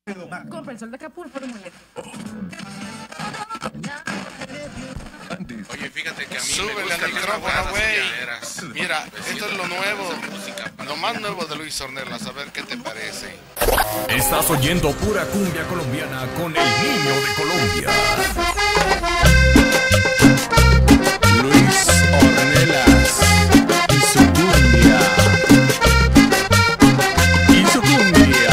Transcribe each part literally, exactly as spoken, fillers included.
Compra el sol de Capul por un muñeco. Oye, fíjate que a mí Súbele me gustan al las micrófono, rajadas güey. señaleras. Mira, Me esto siento es lo como nuevo, esa música para lo más mí. nuevo de Luis Ornelas, a ver qué te parece. Estás oyendo pura cumbia colombiana con el niño de Colombia. Luis Ornelas y su cumbia. Y su cumbia.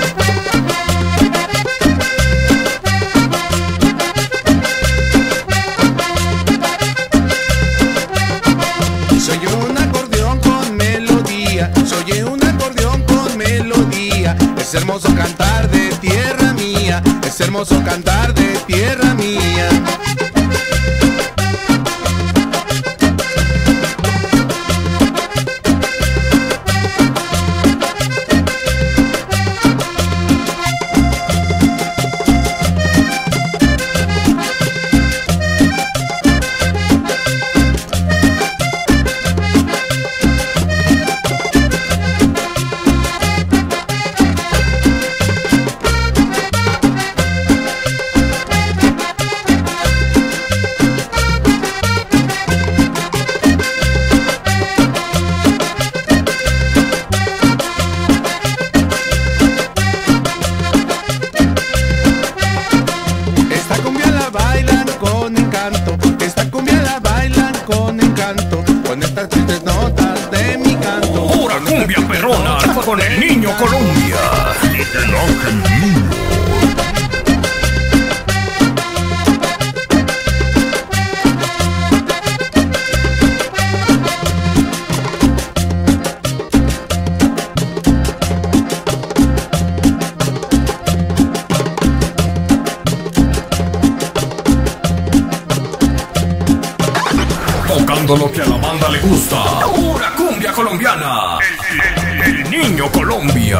Soy un acordeón con melodía, soy un acordeón con melodía. Es hermoso cantar de tierra mía, es hermoso cantar de tierra mía. Esta cumbia la bailan con encanto, esta cumbia la bailan con encanto, con estas tristes notas de mi canto. Pura cumbia perrona con el niño Colombia. El ángel niño. Tocando lo que a la banda le gusta. Pura cumbia colombiana. El, el- el niño Colombia.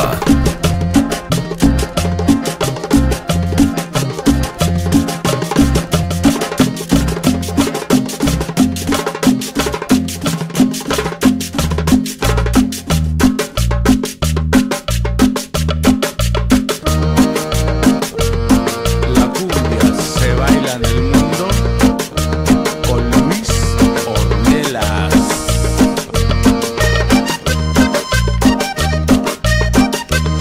La cumbia se baila en el mundo con Luis Ornelas.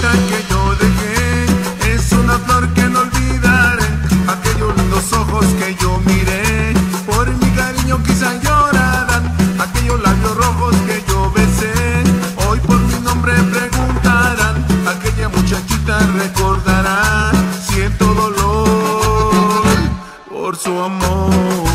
muchacha que yo dejé es una flor que no olvidaré. Aquellos lindos ojos que yo miré, por mi cariño quizá llorarán. Aquellos labios rojos que yo besé, hoy por mi nombre preguntarán. Aquella muchachita recordará, siento dolor por su amor.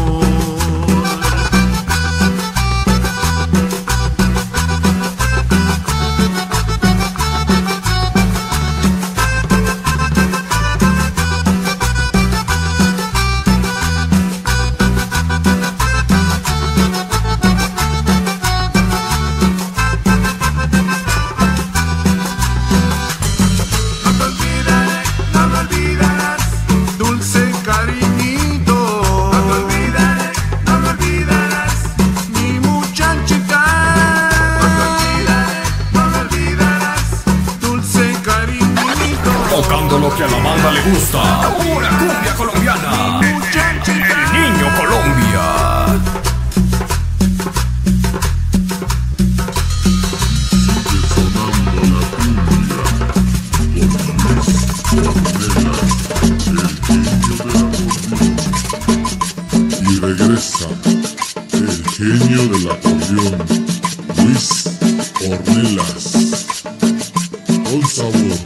Tocando lo que a la banda le gusta, pura cumbia colombiana. El Niño Colombia. Y regresa el genio del acordeón, Luis Ornelas, con sabor.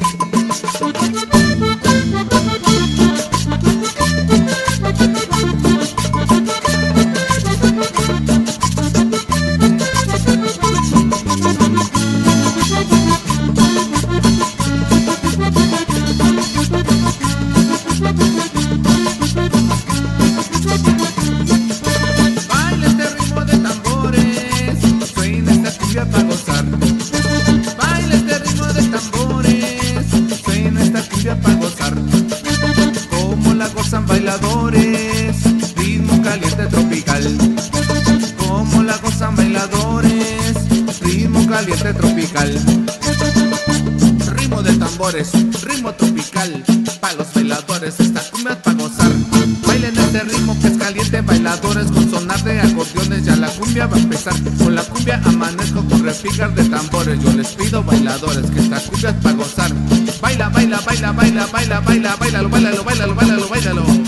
Para gozar, baila este ritmo de tambores, suena esta cumbia para gozar, como la gozan bailadores, ritmo caliente tropical, como la gozan bailadores, ritmo caliente tropical, ritmo de tambores, ritmo tropical, para los bailadores, esta cumbia es para gozar, bailen este ritmo que es caliente, bailadores con sonar de acordeones, ya la cumbia va a empezar, con la cumbia amanezco con repicar de tambores, yo les pido bailadores que esta cumbia es para gozar, baila, baila, baila, baila, baila, baila, bailalo, bailalo, bailalo, bailalo, bailalo.